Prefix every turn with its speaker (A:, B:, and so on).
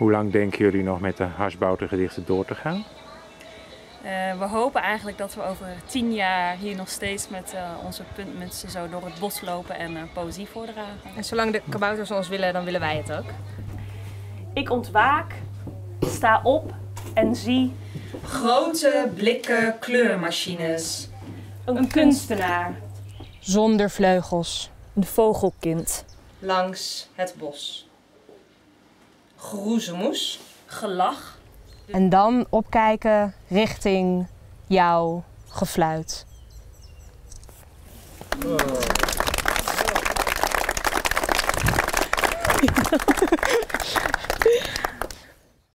A: Hoe lang denken jullie nog met de Harsbouten-gedichten door te gaan?
B: We hopen eigenlijk dat we over 10 jaar hier nog steeds met onze puntmutsen zo door het bos lopen en poëzie voordragen.
C: En zolang de kabouters ons willen, dan willen wij het ook.
D: Ik ontwaak, sta op en zie
E: grote blikken kleurmachines.
D: een kunstenaar,
C: Zonder vleugels.
D: een vogelkind,
E: Langs het bos. Groezemoes.
B: Gelach.
C: En dan opkijken richting jouw gefluit.